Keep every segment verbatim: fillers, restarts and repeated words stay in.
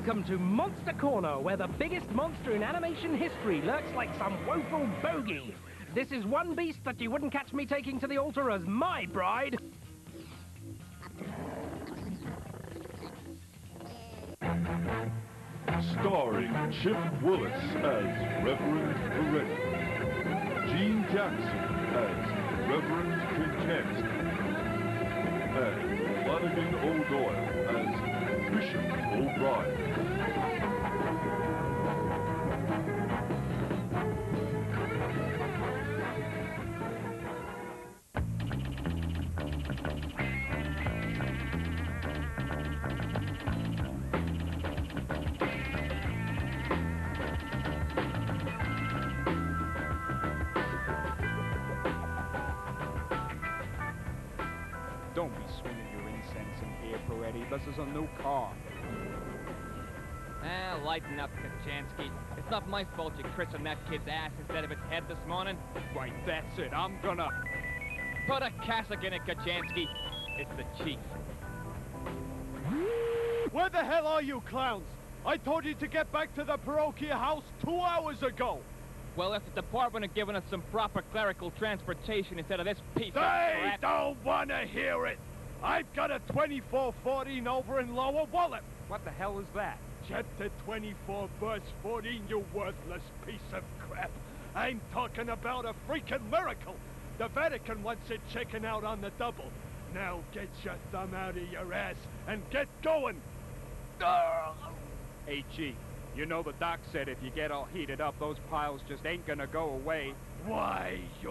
Welcome to Monster Corner, where the biggest monster in animation history lurks like some woeful bogey. This is one beast that you wouldn't catch me taking to the altar as my bride. Starring Chip Willis as Reverend Peretti, Gene Jackson as Reverend Kincansky, and Flanagan O'Doyle as Bishop O'Brien. Don't be swinging your incense in here, Peretti. This is a new car. Ah, lighten up, Kachansky. It's not my fault you christened that kid's ass instead of its head this morning. Right, that's it. I'm gonna... Put a cassock in it, Kachansky. It's the chief. Where the hell are you, clowns? I told you to get back to the parochial house two hours ago. Well, if the department had given us some proper clerical transportation instead of this piece They of crap... don't want to hear it. I've got a twenty-four fourteen over in Lower Wallet. What the hell is that? Chapter twenty-four, verse fourteen, you worthless piece of crap. I'm talking about a freaking miracle. The Vatican wants it checking out on the double. Now get your thumb out of your ass and get going. Hey, Chief, you know the doc said if you get all heated up, those piles just ain't gonna go away. Why, you...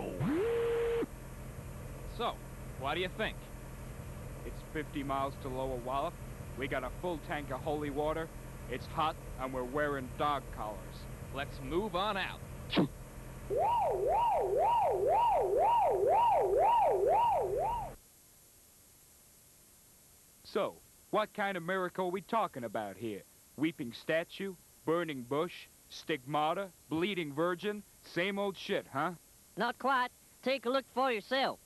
So, what do you think? It's fifty miles to Lower Wallop. We got a full tank of holy water. It's hot, and we're wearing dog collars. Let's move on out. So, what kind of miracle are we talking about here? Weeping statue? Burning bush? Stigmata? Bleeding virgin? Same old shit, huh? Not quite. Take a look for yourself.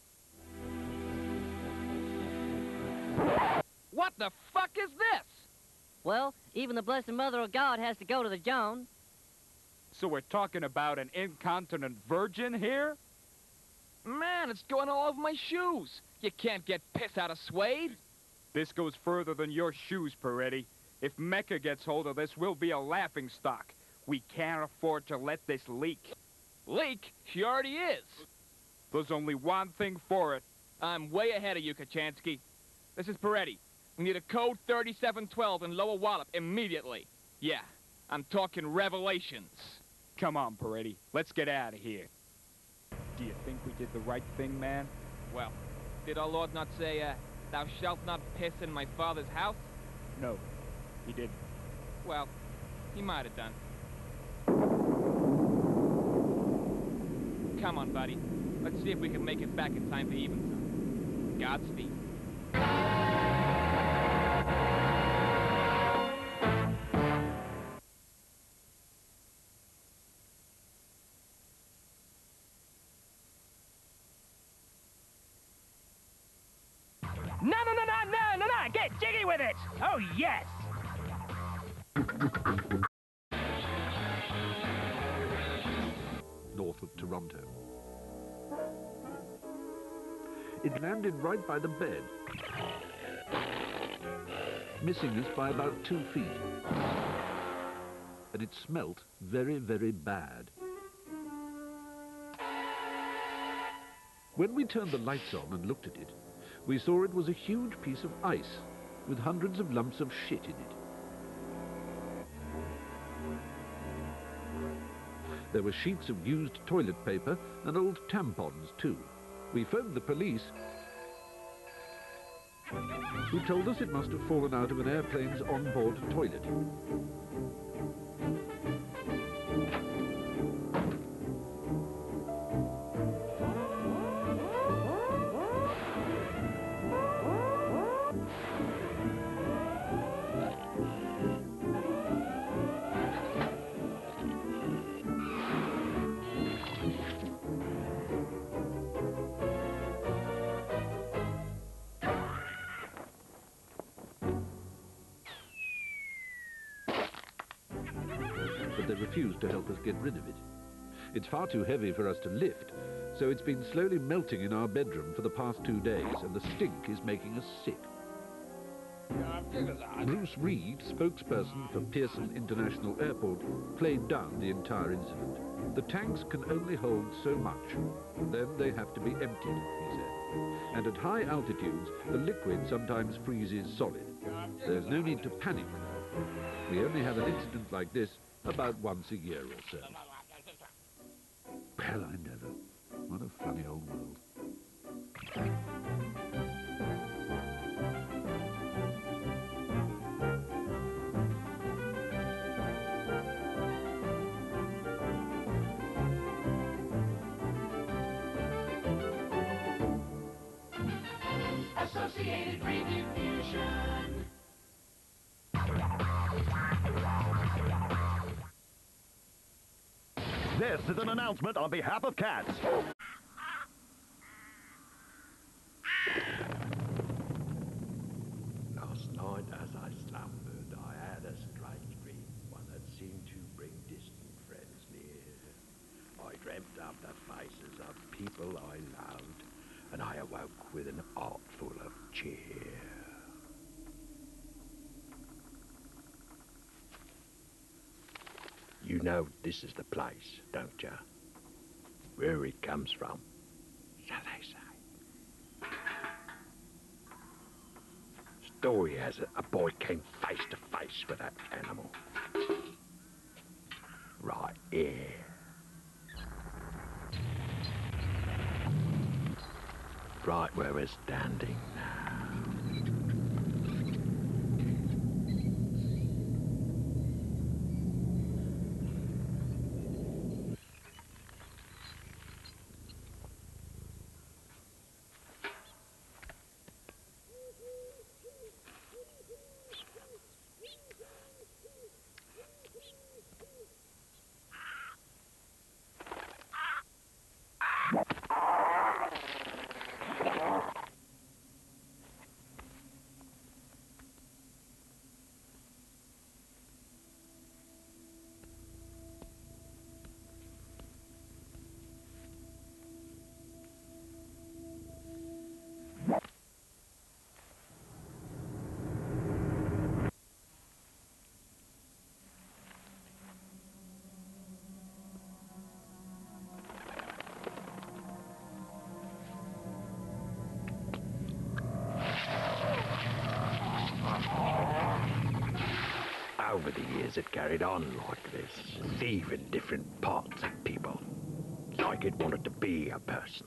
What the fuck is this? Well, even the Blessed Mother of God has to go to the Jones. So we're talking about an incontinent virgin here? Man, it's going all over my shoes. You can't get piss out of suede. This goes further than your shoes, Peretti. If Mecca gets hold of this, we'll be a laughingstock. We can't afford to let this leak. Leak? She already is. There's only one thing for it. I'm way ahead of you, Kachansky. This is Peretti. We need a code thirty-seven twelve in Lower Wallop immediately. Yeah, I'm talking revelations. Come on, Peretti. Let's get out of here. Do you think we did the right thing, man? Well, did our Lord not say, uh, thou shalt not piss in my father's house? No, he didn't. Well, he might have done. Come on, buddy. Let's see if we can make it back in time for evensong. Godspeed. No, no, no, no, no, no, no! Get jiggy with it! Oh, yes! North of Toronto. It landed right by the bed, missing us by about two feet. And it smelt very, very bad. When we turned the lights on and looked at it, we saw it was a huge piece of ice with hundreds of lumps of shit in it. There were sheets of used toilet paper and old tampons, too. We phoned the police, who told us it must have fallen out of an airplane's onboard toilet. but they refuse to help us get rid of it. It's far too heavy for us to lift, so it's been slowly melting in our bedroom for the past two days, and the stink is making us sick. Bruce Reed, spokesperson for Pearson International Airport, played down the entire incident. The tanks can only hold so much. Then they have to be emptied, he said. And at high altitudes, the liquid sometimes freezes solid. There's no need to panic. We only have an incident like this about once a year or so. Well, I never. What a funny old world. Associated Rediffusion. This is an announcement on behalf of cats. Last night as I slumbered, I had a strange dream, one that seemed to bring distant friends near. I dreamt of the faces of people I loved, and I awoke with an heart full of cheer. You know this is the place, don't you? Where it comes from, so they say. Story has it, a boy came face to face with that animal. Right here. Right where we're standing now. Over the years it carried on like this, thieving different parts of people, like it wanted to be a person.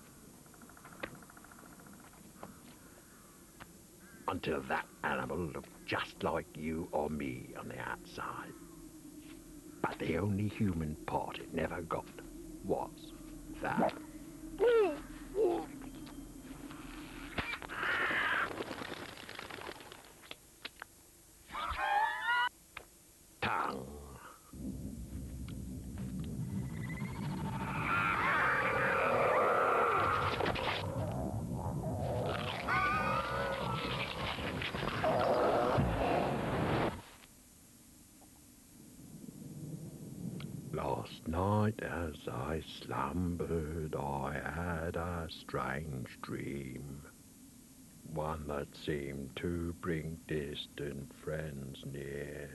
Until that animal looked just like you or me on the outside. But the only human part it never got was that. Tongue. Last night as I slumbered, I had a strange dream, one that seemed to bring distant friends near.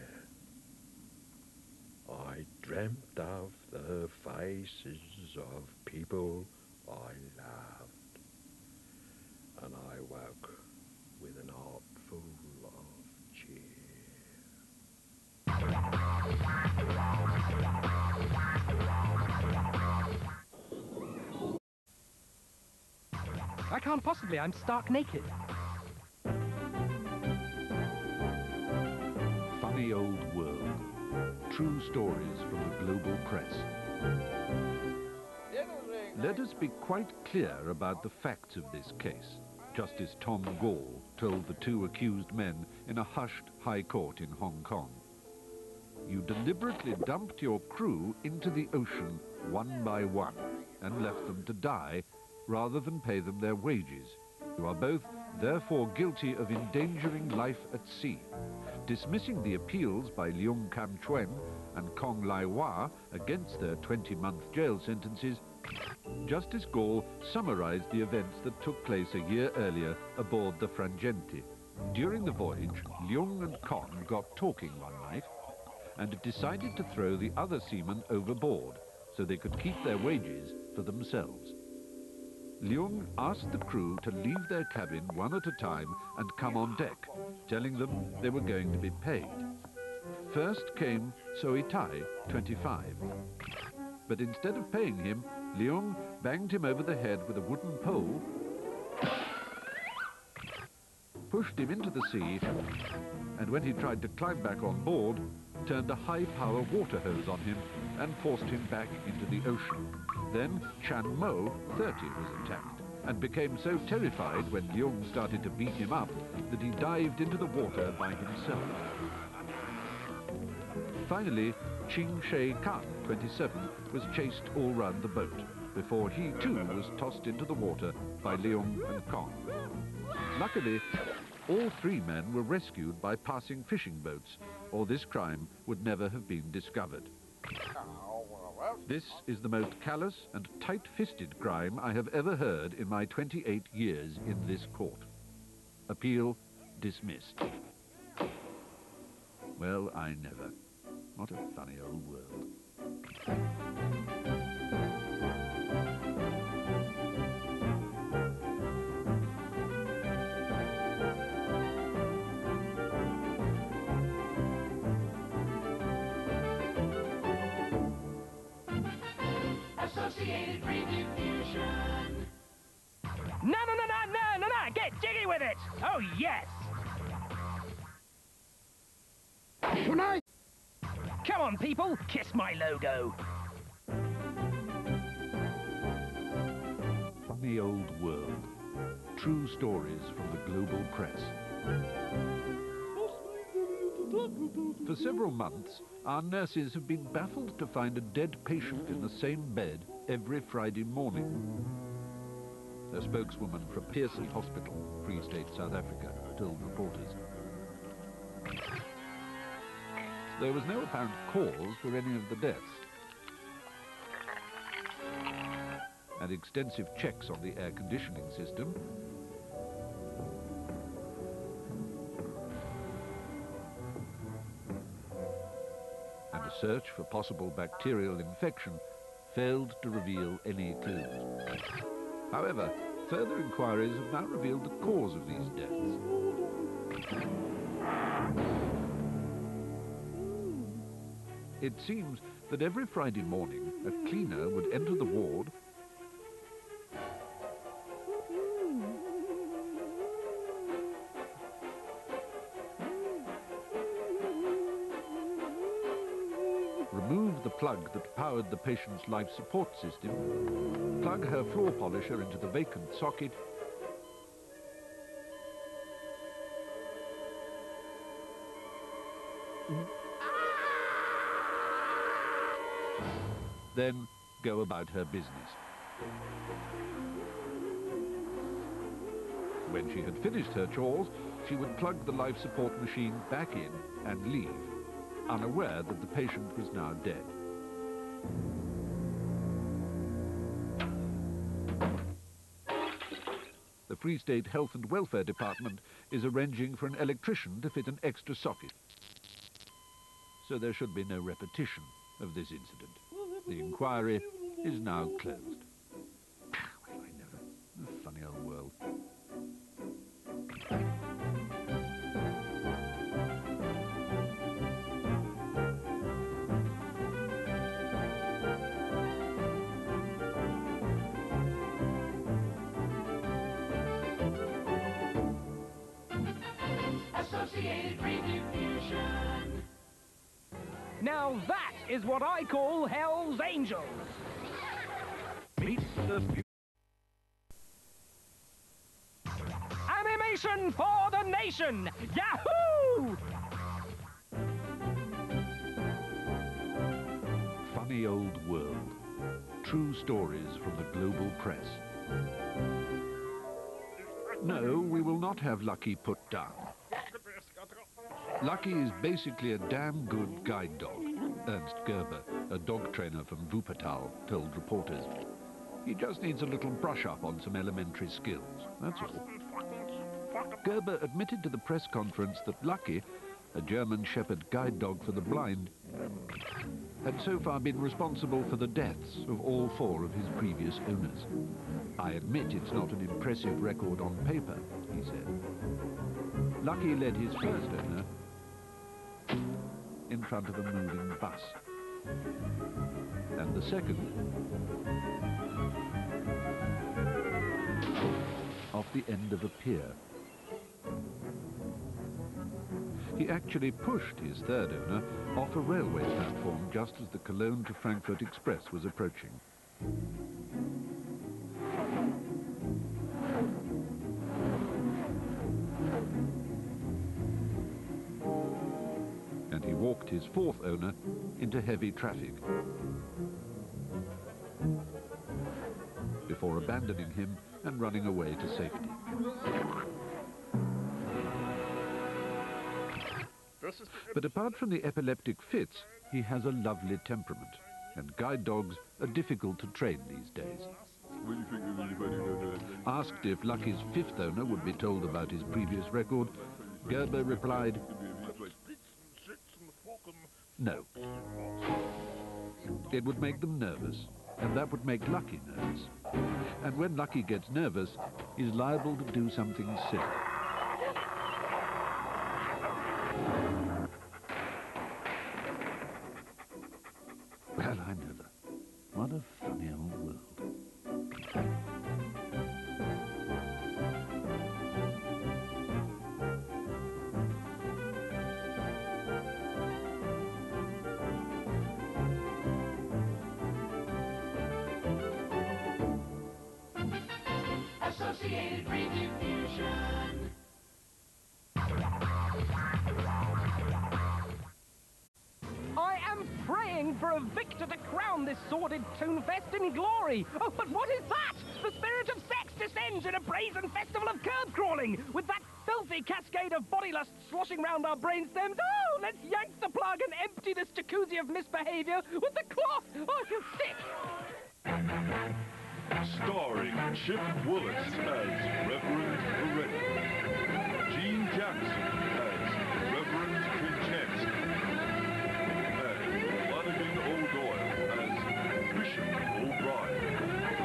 I dreamt of the faces of people I loved, and I woke with an heart full of cheer. I can't possibly. I'm stark naked. Funny old world. True stories from the global press. Let us be quite clear about the facts of this case. Justice Tom Gall told the two accused men in a hushed high court in Hong Kong. You deliberately dumped your crew into the ocean one by one and left them to die rather than pay them their wages. You are both therefore guilty of endangering life at sea. dismissing the appeals by Leung Kam-chuen and Kong Lai-hwa against their twenty-month jail sentences, Justice Gall summarized the events that took place a year earlier aboard the Frangenti. During the voyage, Leung and Kong got talking one night and decided to throw the other seamen overboard so they could keep their wages for themselves. Leung asked the crew to leave their cabin one at a time and come on deck, telling them they were going to be paid. First came Soitai, twenty-five. But instead of paying him, Leung banged him over the head with a wooden pole, pushed him into the sea, and when he tried to climb back on board, turned a high-power water hose on him and forced him back into the ocean. Then Chan Mo, thirty, was attacked and became so terrified when Leung started to beat him up that he dived into the water by himself. Finally, Ching Shei Kan, twenty-seven, was chased all round the boat before he too was tossed into the water by Leung and Kong. Luckily, all three men were rescued by passing fishing boats, or this crime would never have been discovered. This is the most callous and tight-fisted crime I have ever heard in my twenty-eight years in this court. Appeal dismissed. Well, I never. What a funny old world. Associated Rediffusion. No, no, no, no, no, no, no! Get jiggy with it! Oh, yes! Tonight! Come on, people, kiss my logo. Funny old world. True stories from the global press. For several months, our nurses have been baffled to find a dead patient in the same bed every Friday morning. A spokeswoman from Pearson Hospital, Free State, South Africa, told reporters. There was no apparent cause for any of the deaths, and extensive checks on the air conditioning system and a search for possible bacterial infection failed to reveal any clues. However, further inquiries have now revealed the cause of these deaths. It seems that every Friday morning, a cleaner would enter the ward remove the plug that powered the patient's life support system, plug her floor polisher into the vacant socket, then go about her business. When she had finished her chores, she would plug the life support machine back in and leave, unaware that the patient was now dead. The Free State Health and Welfare Department is arranging for an electrician to fit an extra socket, so there should be no repetition of this incident. The inquiry is now closed. Well, I never. A funny old world. Associated Rediffusion. Now that is what I call Hell's Angels. Meet the... Animation for the nation! Yahoo! Funny old world. True stories from the global press. No, we will not have Lucky put down. Lucky is basically a damn good guide dog, Ernst Gerber, a dog trainer from Wuppertal, told reporters. He just needs a little brush-up on some elementary skills, that's all. Gerber admitted to the press conference that Lucky, a German Shepherd guide dog for the blind, had so far been responsible for the deaths of all four of his previous owners. I admit it's not an impressive record on paper, he said. Lucky led his first owner in front of a moving bus. And the second off the end of a pier. He actually pushed his third owner off a railway platform just as the Cologne to Frankfurt Express was approaching. And he walked his fourth owner into heavy traffic before abandoning him and running away to safety. But apart from the epileptic fits, he has a lovely temperament, and guide dogs are difficult to train these days. Asked if Lucky's fifth owner would be told about his previous record, Gerber replied, no. It would make them nervous, and that would make Lucky nervous. And when Lucky gets nervous, he's liable to do something silly. Well, I never. What a funny old world. Associated Rediffusion. I am praying for a victor to crown this sordid Toonfest in glory. Oh, but what is that? The spirit of sex descends in a brazen festival of curb crawling, with that filthy cascade of body lust sloshing round our brainstems. Oh, let's yank the plug and empty this jacuzzi of misbehavior with the cloth. Oh, I feel sick. Starring Chip Willis as Reverend Peretti, Gene Jackson as Reverend Kinchensky, and Flanagan O'Doyle as Bishop O'Brien.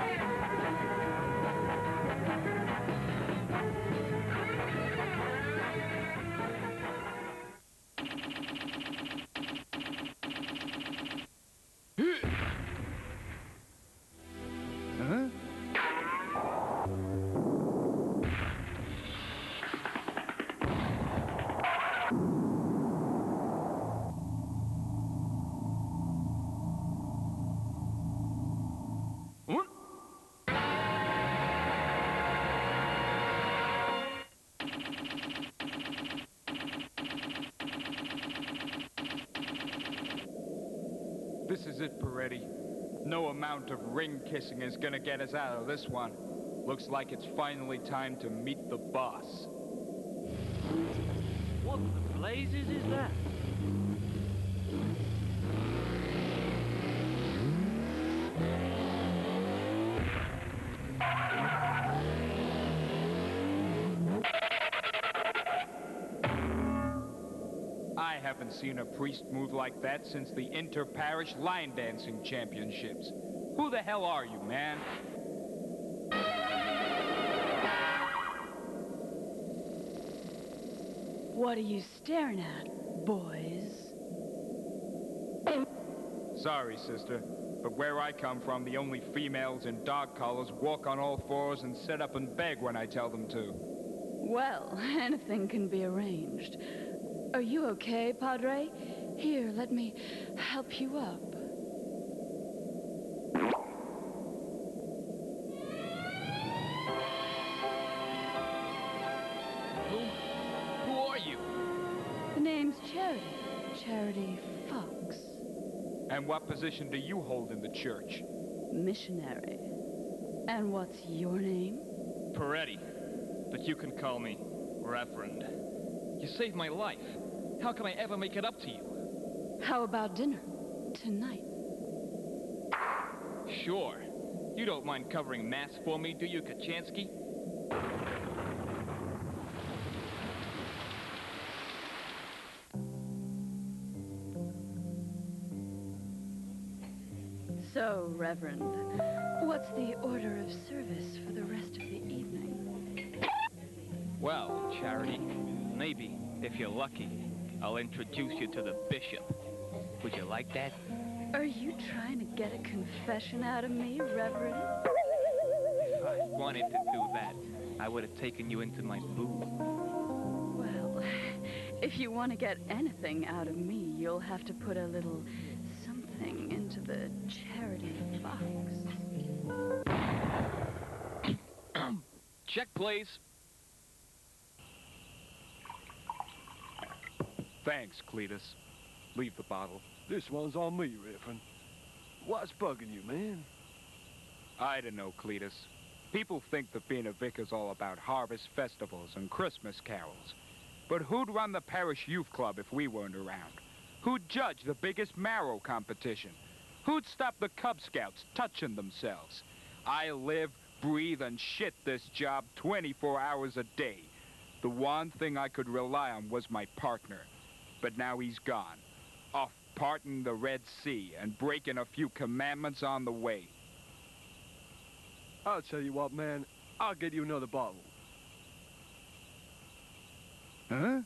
This is it, Peretti. No amount of ring kissing is gonna get us out of this one. Looks like it's finally time to meet the boss. What the blazes is that? I haven't seen a priest move like that since the inter-parish line dancing championships. Who the hell are you, man? What are you staring at, boys? Sorry, sister, but where I come from, the only females in dog collars walk on all fours and sit up and beg when I tell them to. Well, anything can be arranged. Are you okay, Padre? Here, let me help you up. Who? Who are you? The name's Charity. Charity Fox. And what position do you hold in the church? Missionary. And what's your name? Peretti. But you can call me Reverend. You saved my life. How can I ever make it up to you? How about dinner? Tonight. Sure. You don't mind covering mass for me, do you, Kachansky? So, Reverend, what's the order of service for the rest of the evening? Well, Charity, maybe, if you're lucky, I'll introduce you to the bishop. Would you like that? Are you trying to get a confession out of me, Reverend? If I wanted to do that, I would have taken you into my booth. Well, if you want to get anything out of me, you'll have to put a little something into the charity box. Check, please. Thanks, Cletus. Leave the bottle. This one's on me, Reverend. What's bugging you, man? I don't know, Cletus. People think that being a vicar's all about harvest festivals and Christmas carols. But who'd run the parish youth club if we weren't around? Who'd judge the biggest marrow competition? Who'd stop the Cub Scouts touching themselves? I live, breathe, and shit this job twenty-four hours a day. The one thing I could rely on was my partner. But now he's gone, off parting the Red Sea and breaking a few commandments on the way. I'll tell you what, man. I'll get you another bottle. Huh?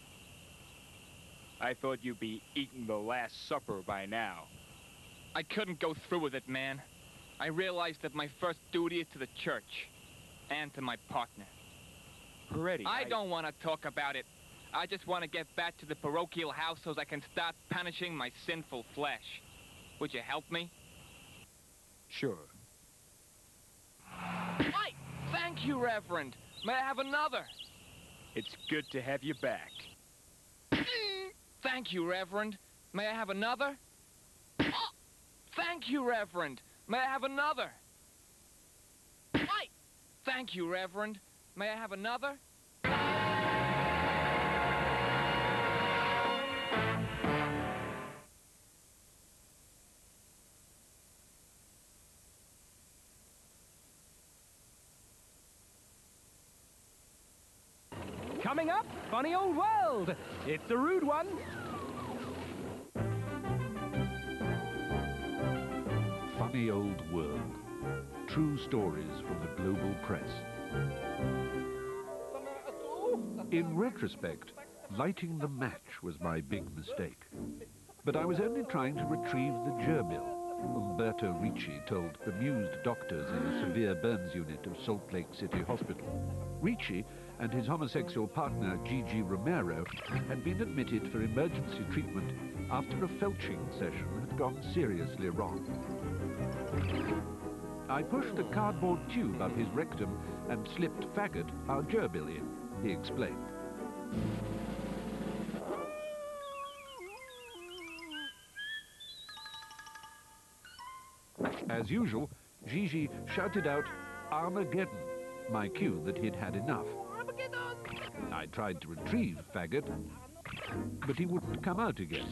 I thought you'd be eating the Last Supper by now. I couldn't go through with it, man. I realized that my first duty is to the church and to my partner. Peretti, I, I don't want to talk about it. I just want to get back to the parochial house so I can start punishing my sinful flesh. Would you help me? Sure. Why? Thank you, Reverend. May I have another? It's good to have you back. Thank you, Reverend. May I have another? Thank you, Reverend. May I have another? Why? Thank you, Reverend. May I have another? Coming up, Funny Old World. It's a rude one. Funny Old World. True stories from the global press. In retrospect, lighting the match was my big mistake. But I was only trying to retrieve the gerbil, Umberto Ricci told bemused doctors in the severe burns unit of Salt Lake City Hospital. Ricci and his homosexual partner, Gigi Romero, had been admitted for emergency treatment after a felching session had gone seriously wrong. I pushed a cardboard tube up his rectum and slipped Faggot, our gerbil, in, he explained. As usual, Gigi shouted out, Armageddon, my cue that he'd had enough. I tried to retrieve Faggot, but he wouldn't come out again.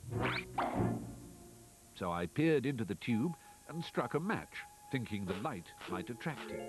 So I peered into the tube and struck a match, thinking the light might attract him.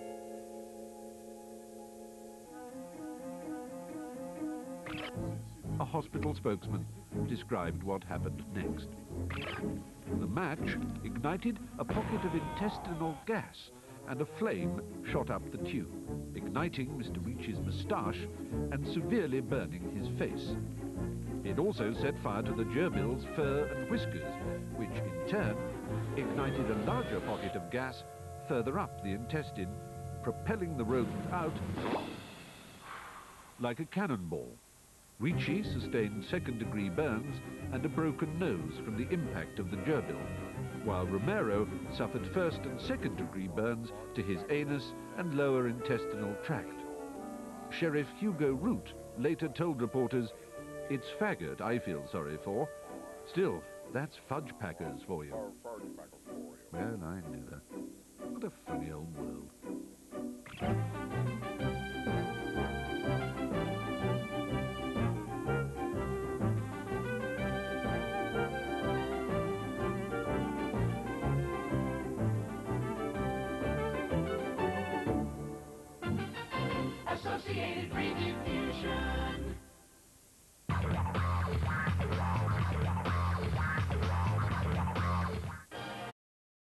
A hospital spokesman described what happened next. The match ignited a pocket of intestinal gas, and a flame shot up the tube, igniting Mister Ricci's moustache and severely burning his face. It also set fire to the gerbil's fur and whiskers, which in turn ignited a larger pocket of gas further up the intestine, propelling the rodent out like a cannonball. Ricci sustained second-degree burns and a broken nose from the impact of the gerbil, while Romero suffered first and second-degree burns to his anus and lower intestinal tract. Sheriff Hugo Root later told reporters, "It's Faggot I feel sorry for. Still, that's fudge packers for you." Well, I knew that. What a funny old world. Associated Retribution.